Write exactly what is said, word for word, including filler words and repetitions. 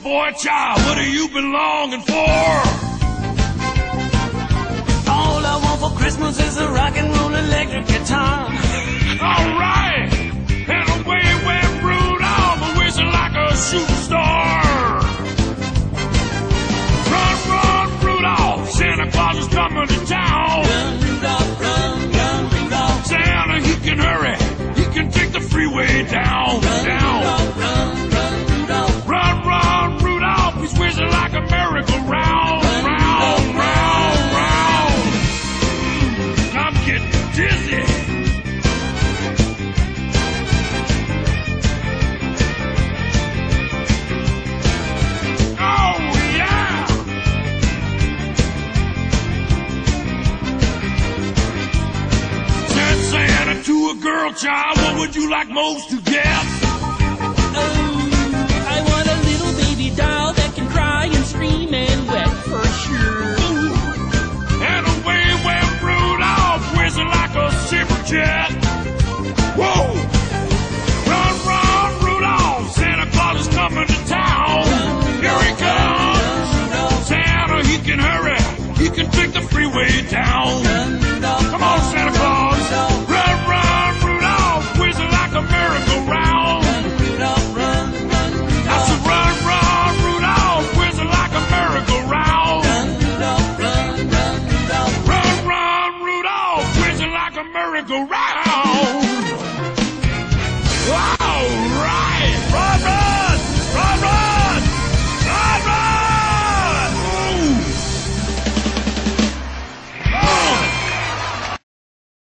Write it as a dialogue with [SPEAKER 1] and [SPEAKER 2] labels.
[SPEAKER 1] Boy, child, what have you been longing for?
[SPEAKER 2] All I want for Christmas is a rock and roll electric guitar.
[SPEAKER 1] All right, and away went Rudolph, whistling like a shooting star. Run, run, Rudolph, Santa Claus is coming to town.
[SPEAKER 2] Run, Rudolph, run, run, Rudolph.
[SPEAKER 1] Santa, he can hurry, he can take the freeway down,
[SPEAKER 2] Run,
[SPEAKER 1] down.
[SPEAKER 2] Rudolph, run, run, Rudolph.
[SPEAKER 1] Run, run, Rudolph, he's whistling like a merry-go-round,
[SPEAKER 2] Run,
[SPEAKER 1] round,
[SPEAKER 2] Rudolph,
[SPEAKER 1] round, round. Mm, I'm getting dizzy. Oh, yeah. Said Santa to a girl child, what would you like most to get?
[SPEAKER 2] Oh, I want a little baby doll that can cry and scream and wet for sure.
[SPEAKER 1] And away went Rudolph, whistling like a silver jet. Whoa! Run, run, Rudolph, Santa Claus is coming to town. Here he comes. Santa, he can hurry, he can take the freeway down. Come on, Santa Claus. Run, run, Rudolph, whistling like a merry-go-round. I said, run, run, Rudolph, whistling like a merry-go-round. Run, run, Rudolph, whistling like a merry-go-round. All right.